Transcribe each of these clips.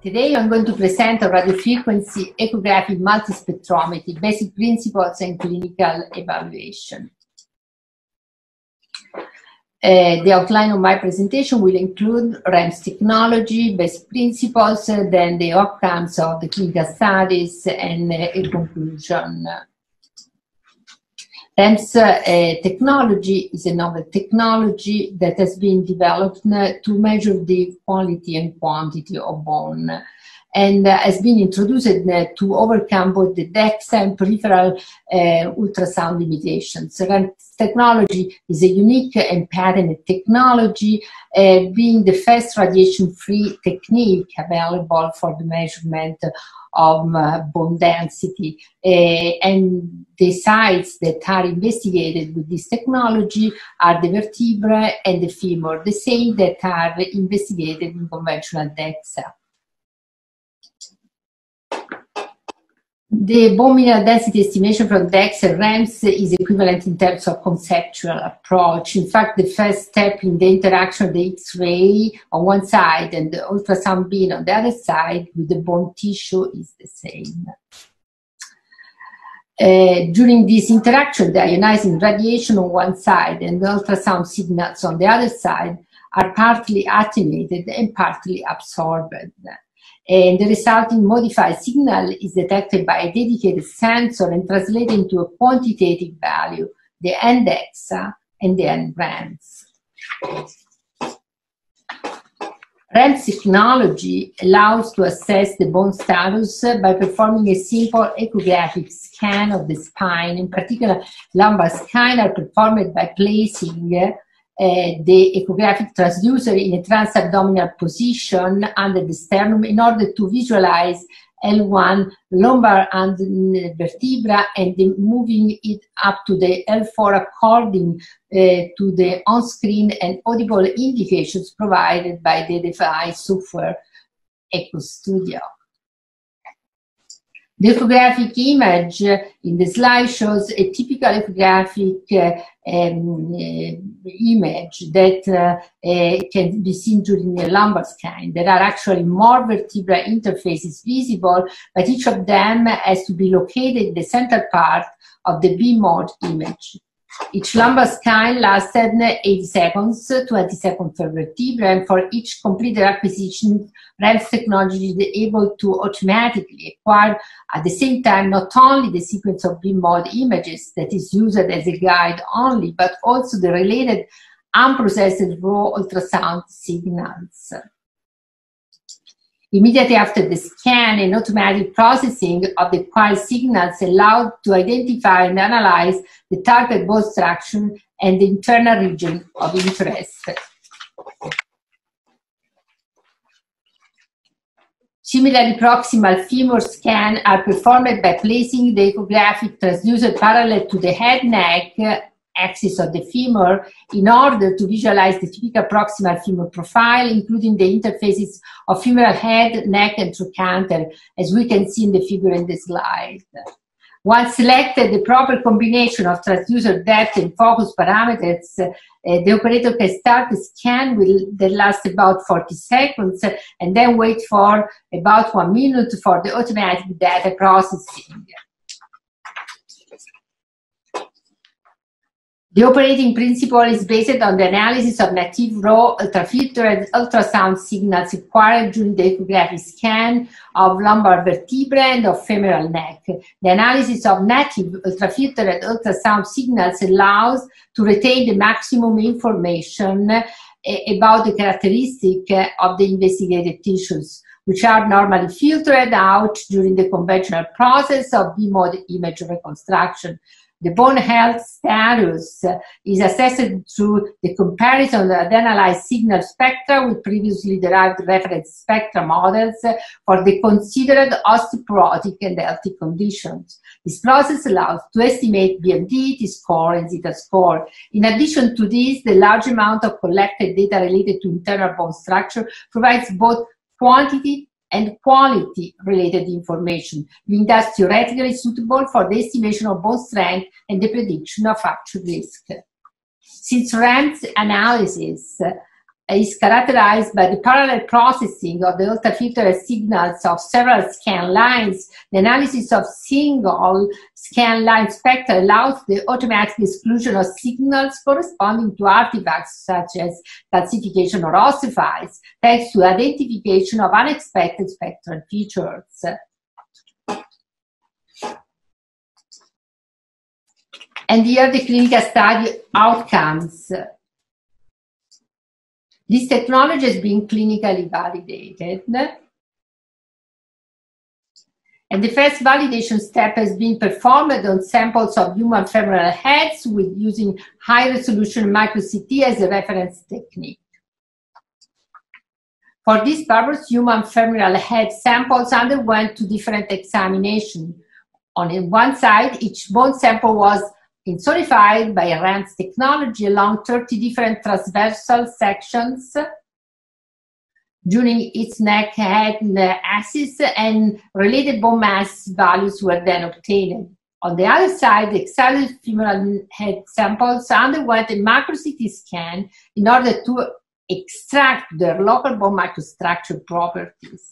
Today I'm going to present a radiofrequency echographic multispectrometry, basic principles and clinical evaluation. The outline of my presentation will include REMS technology, basic principles, then the outcomes of the clinical studies, and a conclusion. REMS technology is a novel technology that has been developed to measure the quality and quantity of bone, and has been introduced to overcome both the DEXA and peripheral ultrasound limitations. REMS technology is a unique and patented technology, being the first radiation-free technique available for the measurement of bone density. And the sites that are investigated with this technology are the vertebra and the femur, the same that are investigated in conventional DEXA. The bone mineral density estimation from DEXA and REMS is equivalent in terms of conceptual approach. In fact, the first step in the interaction of the X-ray on one side and the ultrasound beam on the other side with the bone tissue is the same. During this interaction, the ionizing radiation on one side and the ultrasound signals on the other side are partly attenuated and partly absorbed. And the resulting modified signal is detected by a dedicated sensor and translated into a quantitative value, the n-DEXA and the n-REMS. REMS technology allows to assess the bone status by performing a simple echographic scan of the spine. In particular, lumbar scan are performed by placing the echographic transducer in a transabdominal position under the sternum in order to visualize L1 lumbar and vertebra and moving it up to the L4 according to the on-screen and audible indications provided by the device software EchoStudio. The echographic image in the slide shows a typical echographic image that can be seen during a lumbar scan. There are actually more vertebral interfaces visible, but each of them has to be located in the central part of the B-mode image. Each lumbar scan lasted 80 seconds, 20 seconds per vertebra, and for each completed acquisition, REMS technology is able to automatically acquire at the same time not only the sequence of B-mode images that is used as a guide only, but also the related unprocessed raw ultrasound signals. Immediately after the scan, an automatic processing of the acquired signals allowed to identify and analyze the target bone structure and the internal region of interest. Similarly, proximal femur scans are performed by placing the echographic transducer parallel to the head-neck axis of the femur in order to visualize the typical proximal femur profile, including the interfaces of femoral head, neck, and trochanter, as we can see in the figure in the slide. Once selected the proper combination of transducer depth and focus parameters, the operator can start the scan that lasts about 40 seconds and then wait for about 1 minute for the automatic data processing. The operating principle is based on the analysis of native raw ultrafiltered ultrasound signals acquired during the echographic scan of lumbar vertebra and of femoral neck. The analysis of native ultrafiltered ultrasound signals allows to retain the maximum information about the characteristic of the investigated tissues, which are normally filtered out during the conventional process of B-mode image reconstruction. The bone health status is assessed through the comparison of the analyzed signal spectra with previously derived reference spectra models for the considered osteoporotic and healthy conditions. This process allows to estimate BMD, T-score, and zeta score. In addition to this, the large amount of collected data related to internal bone structure provides both quantity and quality-related information, being thus theoretically suitable for the estimation of bone strength and the prediction of fracture risk. Since REMS analysis is characterized by the parallel processing of the ultrafiltered signals of several scan lines. The analysis of single scan line spectra allows the automatic exclusion of signals corresponding to artifacts such as calcification or ossifies, thanks to identification of unexpected spectral features. And here the clinical study outcomes. This technology has been clinically validated. And the first validation step has been performed on samples of human femoral heads with using high-resolution micro-CT as a reference technique. For this purpose, human femoral head samples underwent two different examinations. On one side, each bone sample was insonified by RANS technology along 30 different transversal sections during its neck, head, and axis, and related bone mass values were then obtained. On the other side, the excited femoral head samples underwent a macro-CT scan in order to extract their local bone microstructure properties.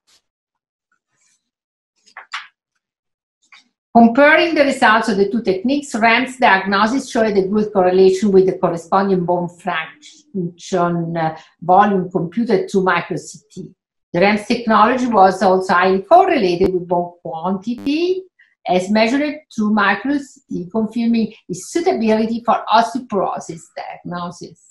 Comparing the results of the two techniques, RANS diagnosis showed a good correlation with the corresponding bone fraction volume computed through micro-CT. The RANS technology was also highly correlated with bone quantity as measured through micro-CT, confirming its suitability for osteoporosis diagnosis.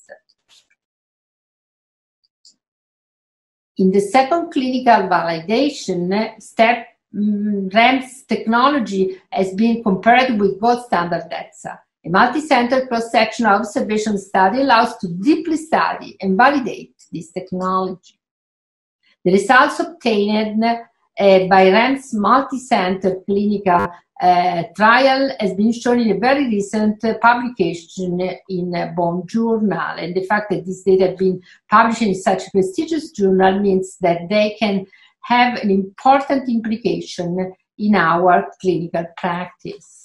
In the second clinical validation step, RANS technology has been compared with gold standard DEXA. A multi-center cross-sectional observation study allows to deeply study and validate this technology. The results obtained by RANS multi-center clinical trial has been shown in a very recent publication in Bone Journal. And the fact that this data have been published in such a prestigious journal means that they can have an important implication in our clinical practice.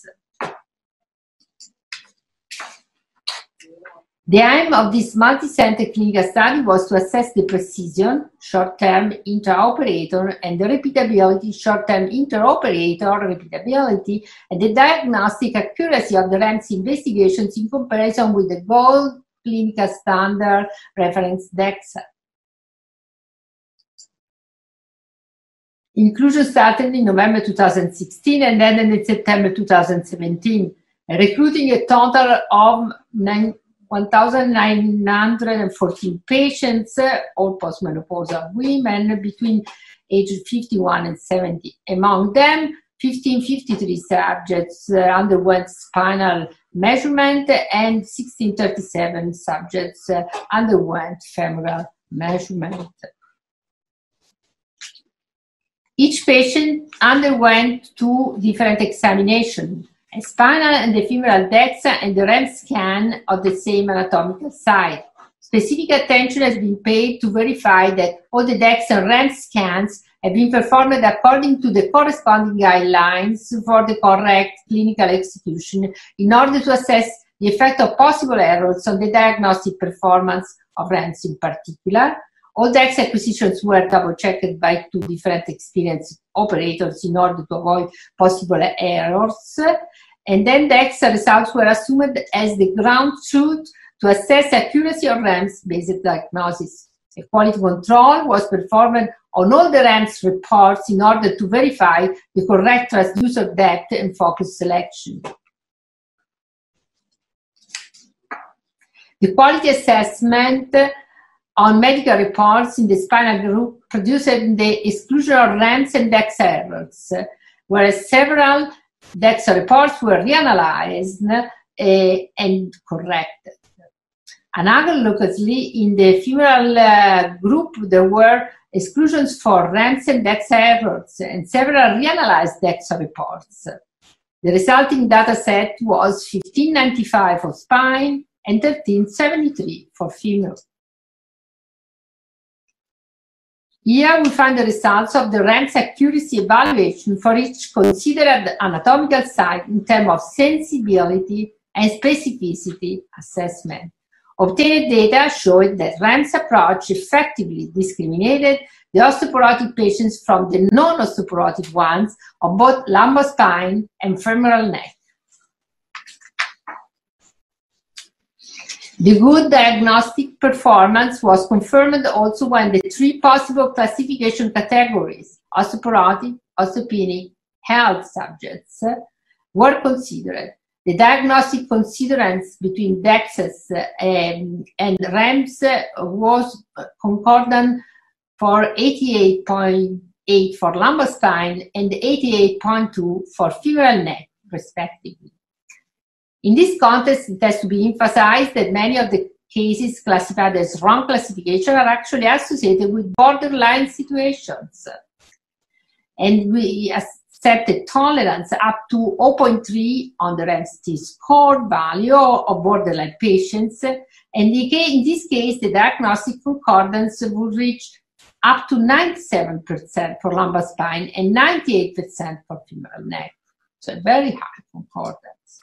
The aim of this multi-center clinical study was to assess the precision, short-term intraoperator, and the repeatability, short-term interoperator repeatability, and the diagnostic accuracy of the RANS investigations in comparison with the gold clinical standard reference DEXA. Inclusion started in November 2016 and ended in September 2017, recruiting a total of 1,914 patients, all postmenopausal women between ages 51 and 70. Among them, 1,553 subjects underwent spinal measurement and 1,637 subjects underwent femoral measurement. Each patient underwent two different examinations, a spinal and the femoral DEXA and the RANS scan of the same anatomical site. Specific attention has been paid to verify that all the DEXA and RANS scans have been performed according to the corresponding guidelines for the correct clinical execution in order to assess the effect of possible errors on the diagnostic performance of RANS in particular. All DEXA acquisitions were double-checked by two different experienced operators in order to avoid possible errors. And then DEXA results were assumed as the ground truth to assess accuracy of RANS-based diagnosis. A quality control was performed on all the RANS reports in order to verify the correct transducer depth and focus selection. The quality assessment on medical reports in the spinal group produced the exclusion of RANS and DEXA errors, whereas several DEXA reports were reanalyzed and corrected. Analogously, in the femoral group, there were exclusions for RANS and DEXA errors and several reanalyzed DEXA reports. The resulting data set was 1595 for spine and 1373 for femur. Here we find the results of the RANS accuracy evaluation for each considered anatomical site in terms of sensibility and specificity assessment. Obtained data showed that REMS approach effectively discriminated the osteoporotic patients from the non-osteoporotic ones of both lumbar spine and femoral neck. The good diagnostic performance was confirmed also when the three possible classification categories, osteoporotic, osteopenic, health subjects, were considered. The diagnostic considerance between DEXAs and REMS was concordant for 88.8 for lumbar spine and 88.2 for femoral neck, respectively. In this context, it has to be emphasized that many of the cases classified as wrong classification are actually associated with borderline situations. And we accepted tolerance up to 0.3 on the REMS T-score value of borderline patients. And in this case, the diagnostic concordance would reach up to 97% for lumbar spine and 98% for femoral neck. So a very high concordance.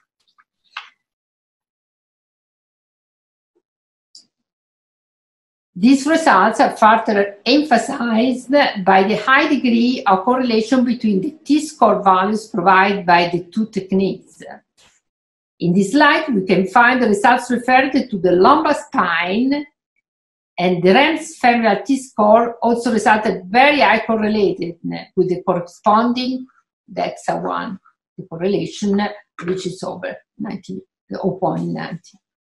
These results are further emphasized by the high degree of correlation between the T-score values provided by the two techniques. In this slide, we can find the results referred to the lumbar spine, and the REMS femoral T-score also resulted very high correlated with the corresponding DEXA-1, the correlation which is over 0.90.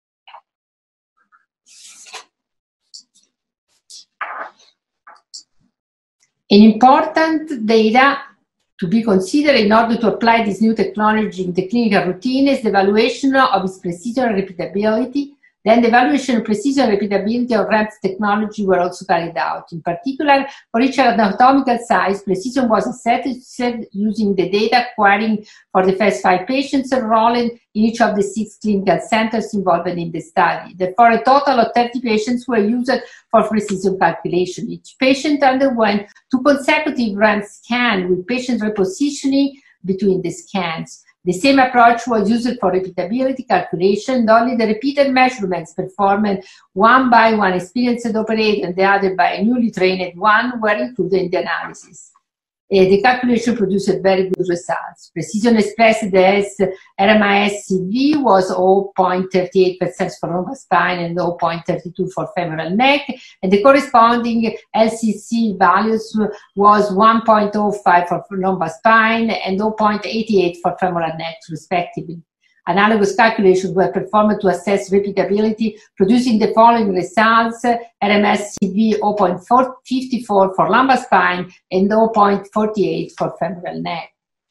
An important data to be considered in order to apply this new technology in the clinical routine is the evaluation of its precision and repeatability. Then the evaluation of precision and repeatability of REMS technology were also carried out. In particular, for each anatomical size, precision was assessed using the data acquiring for the first 5 patients enrolled in each of the 6 clinical centers involved in the study. Therefore, a total of 30 patients were used for precision calculation. Each patient underwent 2 consecutive REMS scans with patient repositioning between the scans. The same approach was used for repeatability calculation, and only the repeated measurements performed one by one experienced operator and the other by a newly trained one were included in the analysis. The calculation produced very good results. Precision expressed as RMIS-CV was 0.38% for lumbar spine and 0.32 for femoral neck, and the corresponding LCC values was 1.05 for lumbar spine and 0.88 for femoral neck, respectively. Analogous calculations were performed to assess repeatability, producing the following results: RMS-CV 0.54 for lumbar spine and 0.48 for femoral neck.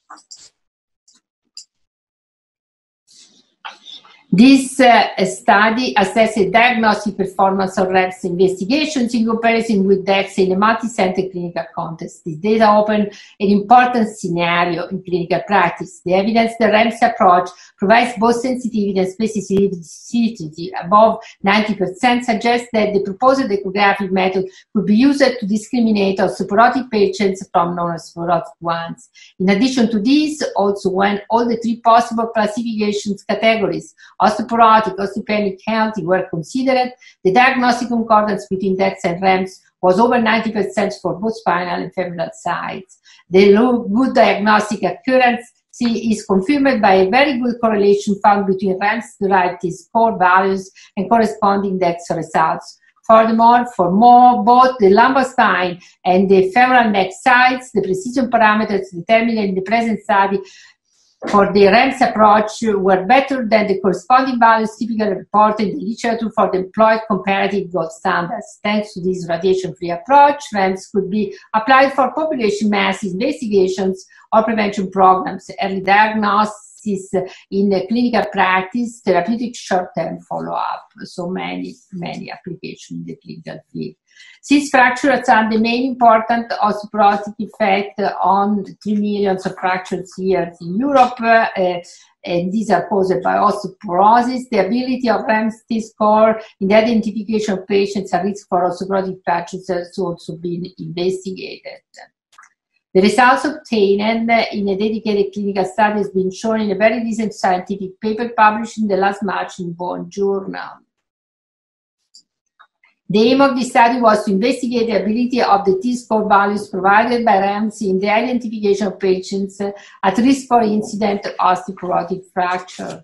This study assessed diagnostic performance of REMS investigations in comparison with DEXA in a multi-center clinical context. This data opened an important scenario in clinical practice. The evidence the REMS approach provides both sensitivity and specificity above 90% suggests that the proposed echographic method could be used to discriminate osteoporotic patients from non-osteoporotic ones. In addition to this, also when all the 3 possible classifications categories, osteoporotic, osteopenic, healthy, were considered, the diagnostic concordance between DEXA and REMS was over 90% for both spinal and femoral sides. The good diagnostic accuracy is confirmed by a very good correlation found between REMS-derived T-score values and corresponding DEXA results. Furthermore, for both the lumbar spine and the femoral neck sides, the precision parameters determined in the present study for the REMS approach were better than the corresponding values typically reported in the literature for the employed comparative gold standards. Thanks to this radiation-free approach, REMS could be applied for population mass investigations or prevention programs, early diagnosis in clinical practice, therapeutic short-term follow-up. So many applications in the clinical field. Since fractures are the main important osteoporotic effect on 3 million of fractures here in Europe, and these are caused by osteoporosis, the ability of REMS T-score in the identification of patients at risk for osteoporotic fractures has also been investigated. The results obtained in a dedicated clinical study has been shown in a very recent scientific paper published in the last March in Bone Journal. The aim of this study was to investigate the ability of the T-score values provided by RAMS in the identification of patients at risk for incident osteoporotic fracture.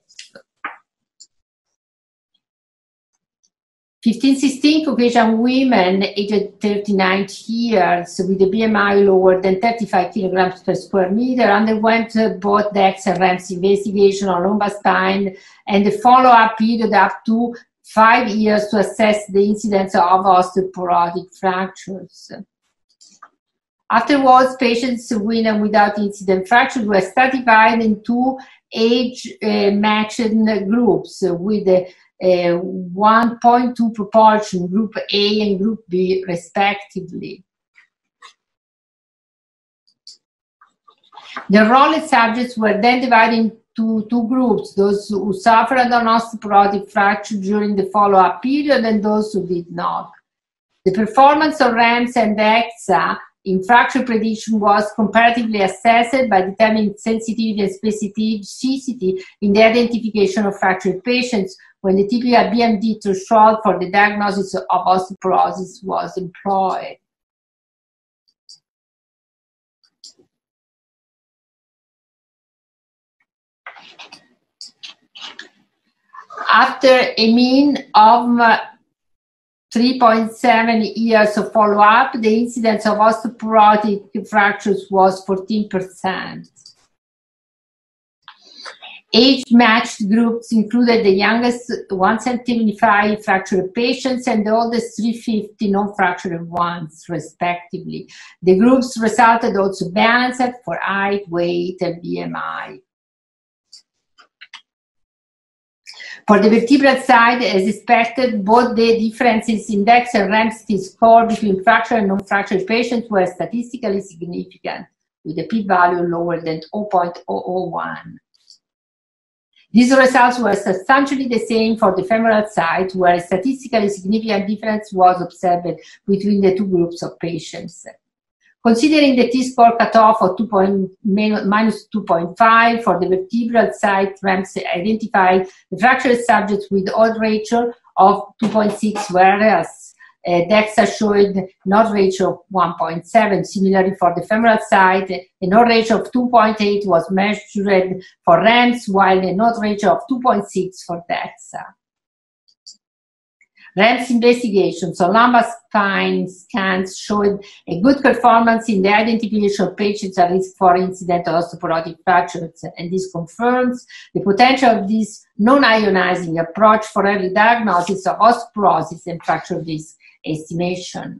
15-16 Caucasian women aged 39 years with a BMI lower than 35 kilograms per square meter underwent both DEXA and RAMS investigation on lumbar spine and the follow-up period up to 5 years to assess the incidence of osteoporotic fractures. Afterwards, patients with and without incident fractures were stratified in two age-matched groups with a 1.2 proportion, Group A and Group B, respectively. The enrolled subjects were then divided into two groups, those who suffered an osteoporotic fracture during the follow-up period and those who did not. The performance of RAMS and DEXA in fracture prediction was comparatively assessed by determining sensitivity and specificity in the identification of fractured patients when the typical BMD threshold for the diagnosis of osteoporosis was employed. After a mean of 3.7 years of follow-up, the incidence of osteoporotic fractures was 14%. Age-matched groups included the youngest 175 fractured patients and the oldest 350 non-fractured ones, respectively. The groups resulted also balanced for height, weight, and BMI. For the vertebral side, as expected, both the differences in DEXA and RAMS T-score between fractured and non-fractured patients were statistically significant, with a p-value lower than 0.001. These results were substantially the same for the femoral side, where a statistically significant difference was observed between the two groups of patients. Considering the T-score cutoff of minus 2.5 for the vertebral side, RAMS identified the fractured subjects with odd ratio of 2.6, whereas DEXA showed an ratio of 1.7. Similarly, for the femoral side, an odd ratio of 2.8 was measured for RAMS, while an odd ratio of 2.6 for DEXA. RAMS investigations on lumbar spine scans showed a good performance in the identification of patients at risk for incidental osteoporotic fractures, and this confirms the potential of this non-ionizing approach for early diagnosis of osteoporosis and fracture risk estimation.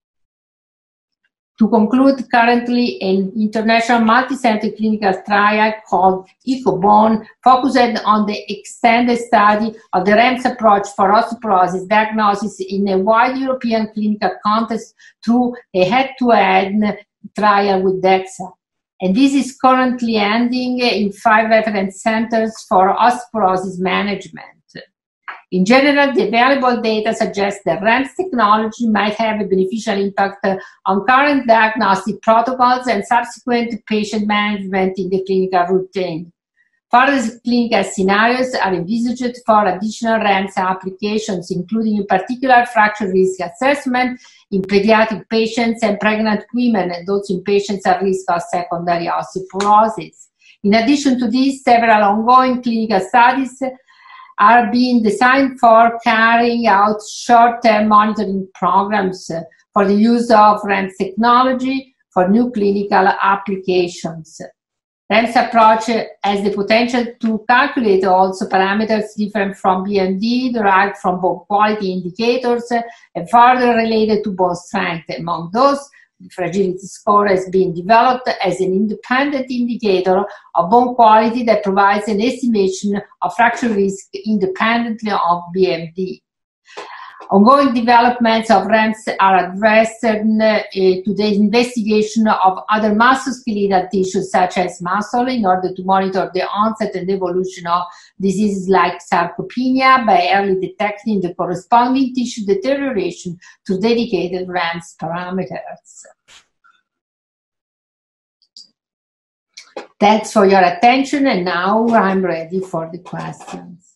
To conclude, currently an international multi-center clinical trial called ECOBONE focused on the extended study of the RAMS approach for osteoporosis diagnosis in a wide European clinical context through a head-to-head trial with DEXA. And this is currently ending in 5 reference centers for osteoporosis management. In general, the available data suggests that RAMS technology might have a beneficial impact on current diagnostic protocols and subsequent patient management in the clinical routine. Further clinical scenarios are envisaged for additional RAMS applications, including in particular fracture risk assessment in pediatric patients and pregnant women and those in patients at risk of secondary osteoporosis. In addition to these, several ongoing clinical studies are being designed for carrying out short-term monitoring programs for the use of RAMS technology for new clinical applications. RAMS approach has the potential to calculate also parameters different from BMD, derived from bone quality indicators, and further related to bone strength. Among those, the fragility score has been developed as an independent indicator of bone quality that provides an estimation of fracture risk independently of BMD. Ongoing developments of RAMS are addressed to the investigation of other musculoskeletal tissues such as muscle in order to monitor the onset and evolution of diseases like sarcopenia by early detecting the corresponding tissue deterioration through dedicated RAMS parameters. Thanks for your attention, and now I'm ready for the questions.